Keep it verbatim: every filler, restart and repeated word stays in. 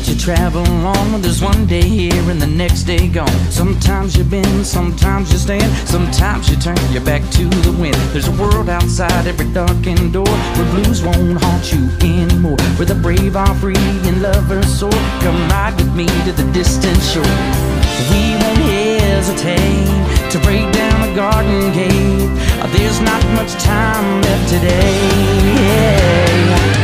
that you travel on. There's one day here and the next day gone. Sometimes you bend, sometimes you stand, sometimes you turn your back to the wind. There's a world outside every darkened door, where blues won't haunt you anymore, where the brave are free and lovers soar. Come ride with me to the distant shore. We won't hesitate to break down the garden gate. There's not much time left today.